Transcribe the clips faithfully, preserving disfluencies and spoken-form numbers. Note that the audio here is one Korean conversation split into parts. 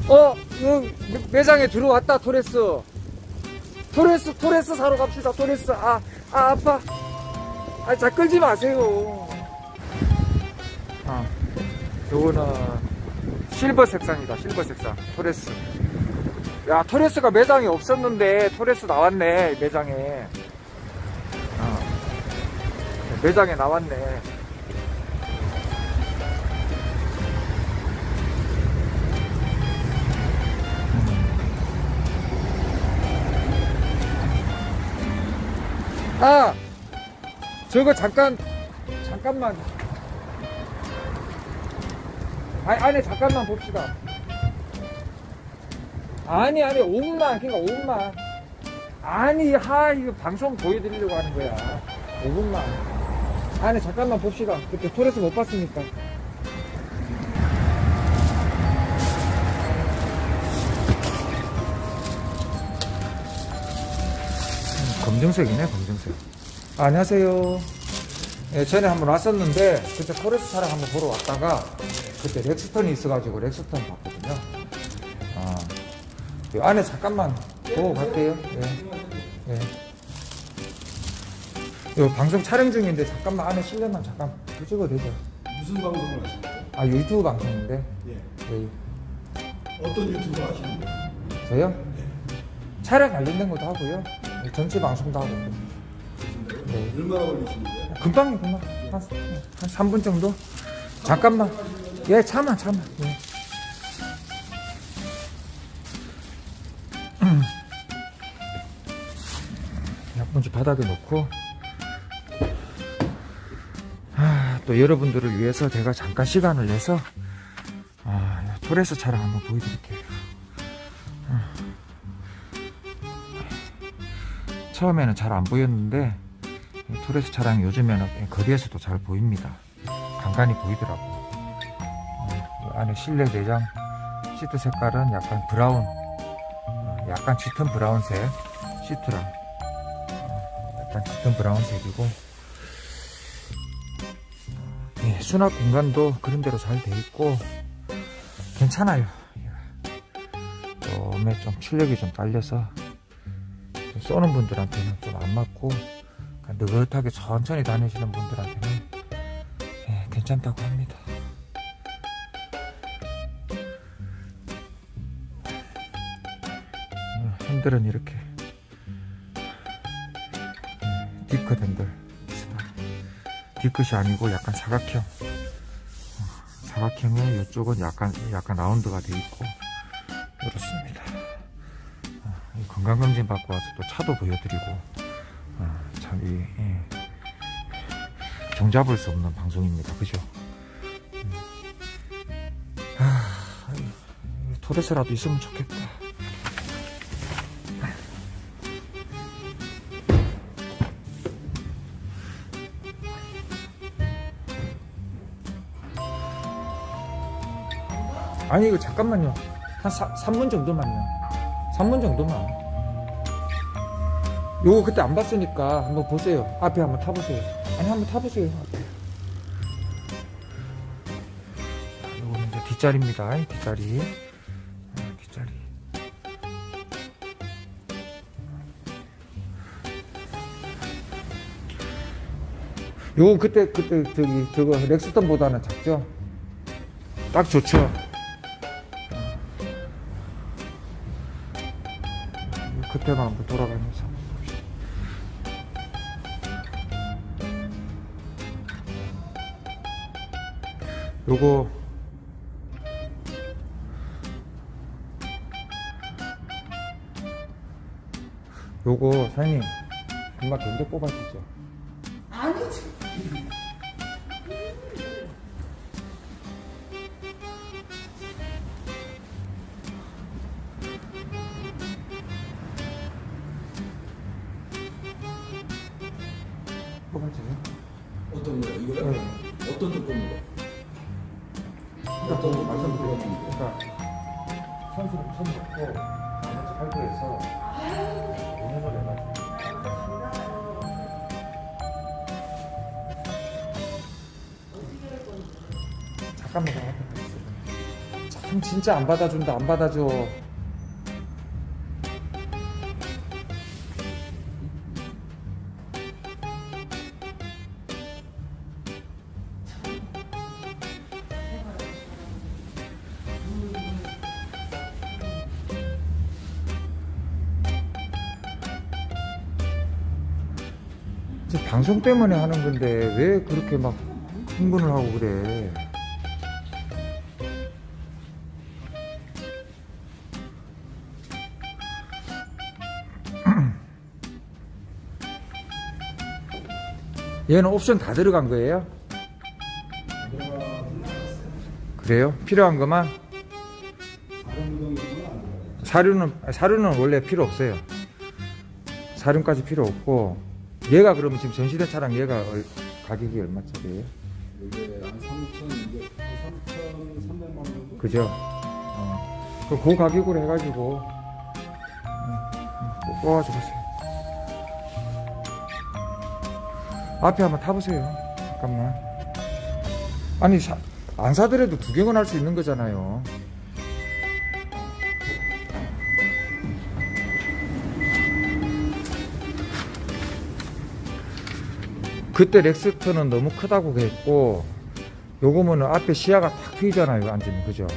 어, 그 매장에 들어왔다. 토레스. 토레스, 토레스 사러 갑시다. 토레스. 아, 아, 아파. 아, 자, 끌지 마세요. 아, 요거는 실버 색상이다. 실버 색상. 토레스. 야, 토레스가 매장에 없었는데 토레스 나왔네. 매장에. 어. 매장에 나왔네. 아, 저거 잠깐, 잠깐만. 아, 안에 잠깐만 봅시다. 아니, 아니, 오 분만, 그러니까 오 분만. 아니, 하, 이거 방송 보여드리려고 하는 거야. 오 분만. 안에 잠깐만 봅시다. 그때 토레스 못 봤으니까. 검정색이네, 검정색. 아, 안녕하세요. 예, 전에 한번 왔었는데, 그때 토레스 차량 한번 보러 왔다가, 그때 렉스턴이 있어가지고 렉스턴 봤거든요. 아, 이 안에 잠깐만 보고 갈게요. 예. 예. 요 방송 촬영 중인데, 잠깐만 안에 실내만 잠깐 찍어도 되죠? 무슨 방송을 하시나요? 아, 유튜브 방송인데. 예. 예. 어떤 유튜브 하시는데? 저요? 예. 차량 관련된 것도 하고요. 전체 방송도 하고. 네. 얼마나 걸리시는데요? 금방이 금방. 한, 한 삼 분 정도? 잠깐만. 예, 참아, 참아. 예. 약분지 바닥에 놓고. 아, 또 여러분들을 위해서 제가 잠깐 시간을 내서, 아, 토레스 차량 한번 보여드릴게요. 처음에는 잘 안 보였는데 토레스 차량이 요즘에는 거리에서도 잘 보입니다. 간간히 보이더라고. 이 안에 실내 내장 시트 색깔은 약간 브라운, 약간 짙은 브라운색 시트랑 약간 짙은 브라운색이고, 예, 수납 공간도 그런 대로 잘 돼 있고 괜찮아요. 처음에 좀 출력이 좀 딸려서 쏘는 분들한테는 좀 안 맞고, 느긋하게 천천히 다니시는 분들한테는 예, 괜찮다고 합니다. 핸들은 이렇게 디크 핸들, 디크시 아니고 약간 사각형, 사각형에 이쪽은 약간 약간 라운드가 돼 있고 그렇습니다. 건강검진 받고 와서 또 차도 보여드리고, 어, 참, 이, 예. 종잡을 수 없는 방송입니다. 그죠? 음. 아, 토레스라도 있으면 좋겠다. 아니, 이거 잠깐만요. 한 삼 분 정도만요. 삼 분 정도만. 요거 그때 안 봤으니까 한번 보세요. 앞에 한번 타보세요. 아니, 한번 타보세요. 앞에. 요거는 이제 뒷자리입니다. 뒷자리. 뒷자리. 요거 그때, 그때, 저기, 저거, 렉스턴보다는 작죠? 딱 좋죠? 그때만 한번 돌아가면서 봅시다. 요거 요거 사장님 금방 견적 뽑아주죠? 아니지. 뽑아주세요? 어떤 거요? 이거요? 네. 어떤 조건으로? 그러니까 어떤 뭐 조건으로? 말씀드렸는데, 그러니까 선수를 손 놓고 나머지 할부해서 오 년을 해가지고. 잠깐만 더 하겠습니다. 참 진짜 안 받아준다. 안 받아줘. 이제 방송 때문에 하는 건데 왜 그렇게 막 흥분을 하고 그래. 얘는 옵션 다 들어간 거예요? 그래요? 필요한 것만? 사륜은, 사륜은 원래 필요 없어요. 사륜까지 필요 없고. 얘가 그러면 지금 전시된 차량 얘가 얼, 가격이 얼마짜리예요? 이게 한 삼천이백, 삼천삼백만 원 정도? 그죠? 어. 그, 그 가격으로 해가지고 음, 뽑아가지고 가세요. 앞에 한번 타보세요. 잠깐만. 아니 사, 안 사더라도 구경은 할 수 있는 거잖아요. 그때 렉스턴은 너무 크다고 그랬고, 요거는 앞에 시야가 탁 트이잖아요. 앉으면. 그죠?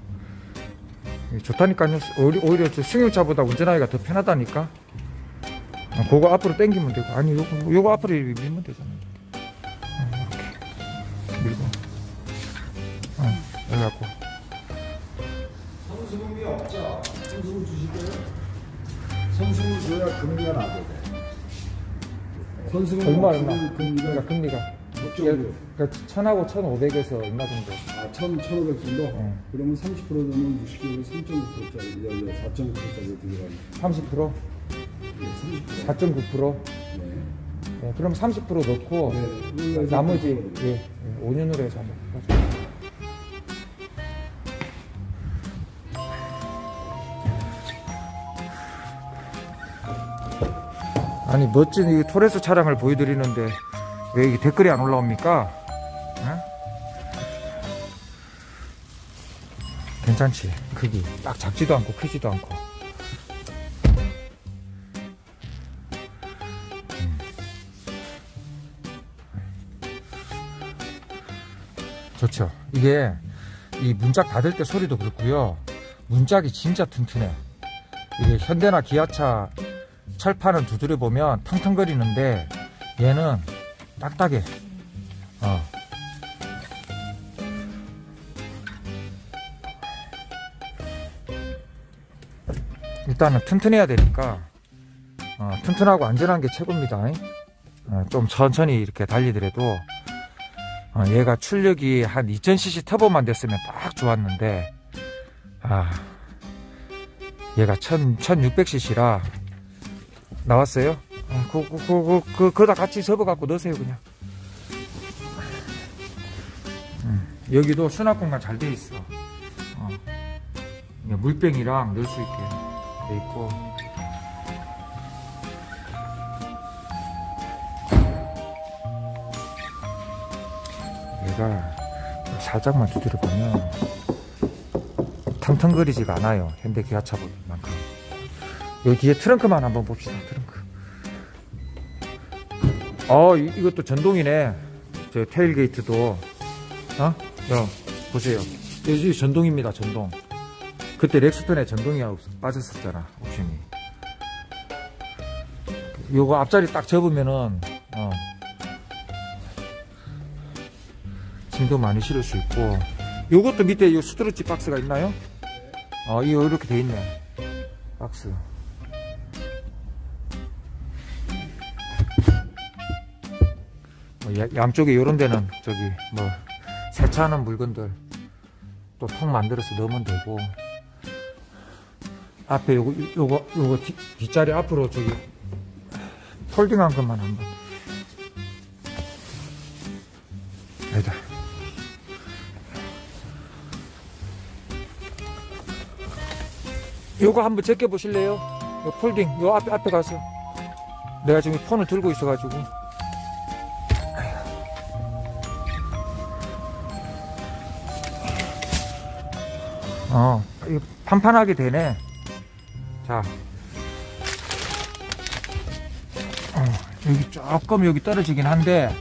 좋다니까요. 오히려 저 승용차보다 운전하기가 더 편하다니까. 어, 그거 앞으로 당기면 되고. 아니 요거, 요거 앞으로 밀면 되잖아요. 어, 이렇게 밀고 어, 여기 갖고. 성수금이 없죠? 성수금 주실 거예요? 성수금 줘야 금리가 나거든. 선수금 얼마 얼마? 금리가 그러니까 금리가 몇 정도? 그러니까 천하고 천오백에서 얼마 정도? 아, 천, 천오백 정도? 네. 그러면 삼십 퍼센트 되면 육십 개월 삼 점 구 퍼센트짜리, 사 점 구 퍼센트짜리 들어가니. 삼십 퍼센트? 네, 삼십 퍼센트. 사 점 구 퍼센트? 네. 네, 그럼 삼십 퍼센트 넣고 네. 나머지 예, 예, 오 년으로 해서 한번 해가지고. 아니 멋진 이 토레스 차량을 보여드리는데 왜 이게 댓글이 안 올라옵니까? 어? 괜찮지? 크기 딱 작지도 않고 크지도 않고. 음. 좋죠. 이게 이 문짝 닫을 때 소리도 그렇고요. 문짝이 진짜 튼튼해. 이게 현대나 기아차 철판은 두드려 보면 텅텅거리는데 얘는 딱딱해. 어. 일단은 튼튼해야 되니까 어, 튼튼하고 안전한 게 최고입니다. 어, 좀 천천히 이렇게 달리더라도 어, 얘가 출력이 한 이천 씨씨 터보만 됐으면 딱 좋았는데 아, 얘가 천육백 씨씨라 나왔어요? 어, 그, 그, 그, 그, 그거다 같이 접어갖고 넣으세요, 그냥. 음, 여기도 수납 공간 잘 돼 있어. 어, 물병이랑 넣을 수 있게 돼 있고. 얘가 살짝만 두드려 보면 텅텅거리지가 않아요. 현대 기아차만큼. 여기 뒤에 트렁크만 한번 봅시다. 트렁크. 어, 이, 이것도 전동이네. 저 테일게이트도. 어? 야, 보세요. 여기 전동입니다. 전동. 그때 렉스턴에 전동이 빠졌었잖아. 옵션이. 요거 앞자리 딱 접으면은 어, 짐도 많이 실을 수 있고. 요것도 밑에 요 스트로치 박스가 있나요? 어, 이거 이렇게 돼 있네. 박스. 양쪽에 요런 데는 저기 뭐 세차하는 물건들 또 통 만들어서 넣으면 되고, 앞에 요거 요거 요거 뒷, 뒷자리 앞으로 저기 폴딩한 것만 한번. 아니다. 요거 한번 제껴 보실래요? 요 폴딩 요 앞에 앞에 가서. 내가 지금 폰을 들고 있어가지고. 어, 이거 판판하게 되네. 자, 어, 여기 조금 여기 떨어지긴 한데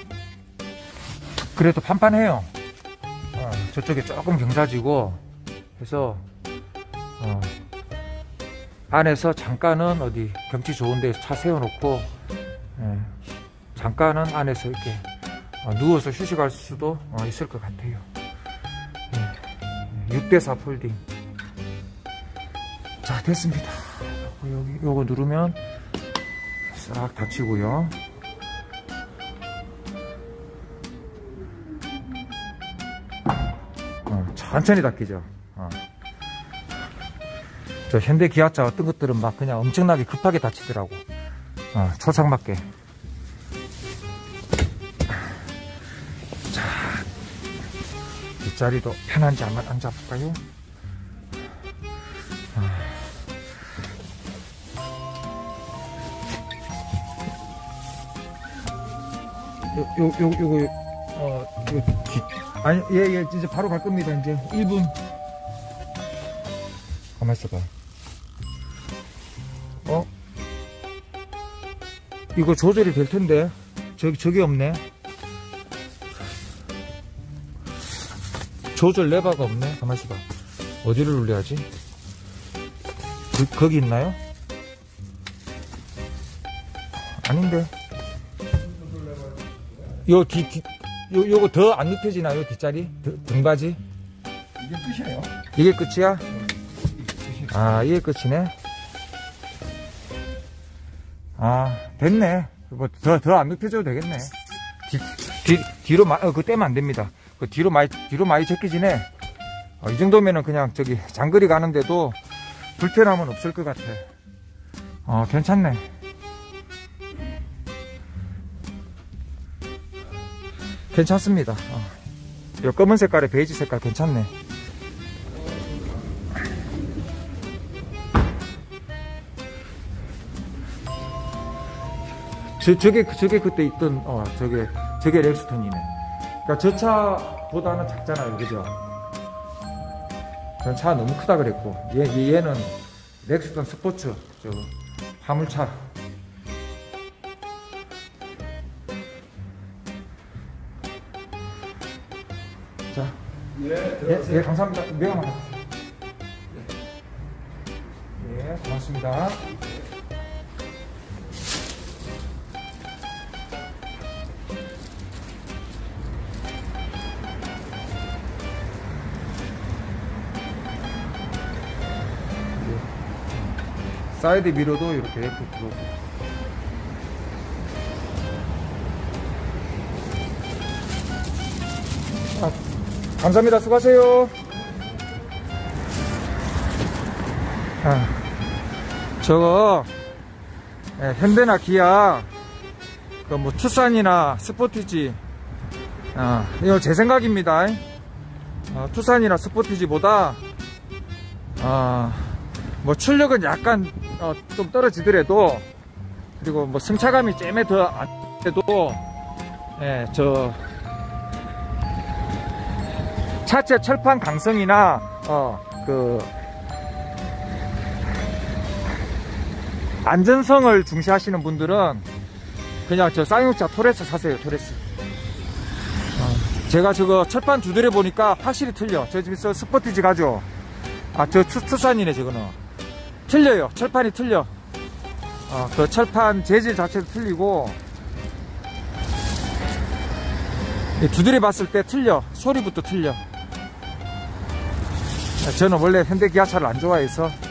그래도 판판해요. 어, 저쪽에 조금 경사지고 그래서 어, 안에서 잠깐은 어디 경치 좋은 데 차 세워놓고 예, 잠깐은 안에서 이렇게 어, 누워서 휴식할 수도 어, 있을 것 같아요. 예, 육 대 사 폴딩. 자, 됐습니다. 여기 요거 누르면 싹 닫히고요. 어, 천천히 닫히죠. 어. 저 현대 기아차 어떤 것들은 막 그냥 엄청나게 급하게 닫히더라고. 어, 초상맞게. 자, 뒷자리도 편한지 한번 앉아볼까요? 요, 요, 요, 요거, 어, 요, 뒤, 아니, 예, 예, 이제 바로 갈 겁니다, 이제. 일 분. 가만 있어봐. 어? 이거 조절이 될 텐데. 저기, 저기 없네. 조절 레버가 없네. 가만 있어봐. 어디를 눌러야지? 그, 거기 있나요? 아닌데. 요 뒤, 뒤, 요, 요거 더 안 눕혀지나요? 뒷자리? 드, 등받이? 이게 끝이에요. 이게 끝이야? 아, 이게 끝이네? 아, 됐네. 뭐, 더, 더 안 눕혀줘도 되겠네. 뒤, 뒤, 뒤로, 마, 어, 그거 떼면 안 됩니다. 그 뒤로 많이, 뒤로 많이 제껴지네. 어, 이 정도면은 그냥 저기 장거리 가는데도 불편함은 없을 것 같아. 어, 괜찮네. 괜찮습니다. 어. 요 검은 색깔에 베이지 색깔 괜찮네. 저, 저게, 저게 그때 있던, 어, 저게, 저게 렉스턴이네. 그니까 저 차보다는 작잖아요. 그죠? 전 차 너무 크다 그랬고. 얘, 얘는 렉스턴 스포츠, 저, 화물차. 자, 예, 예, 예, 감사합니다. 명함 하나. 예, 고맙습니다. 사이드 미러도 이렇게 이렇게 들어오고. 아, 감사합니다. 수고하세요. 아, 저거 예, 현대나 기아 그 뭐 투싼이나 스포티지 아, 이거 제 생각입니다. 어, 투싼이나 스포티지보다 아, 뭐 출력은 약간 어, 좀 떨어지더라도 그리고 뭐 승차감이 잼에 더 안 돼도 예, 저 차체 철판 강성이나 어, 그 안전성을 중시하시는 분들은 그냥 저 쌍용차 토레스 사세요. 토레스. 어, 제가 저거 철판 두드려 보니까 확실히 틀려. 저 지금 저 스포티지 가죠. 아, 저 투싼이네 저거는. 틀려요. 철판이 틀려. 어, 그 철판 재질 자체도 틀리고 두드려 봤을 때 틀려. 소리부터 틀려. 저는 원래 현대 기아차를 안 좋아해서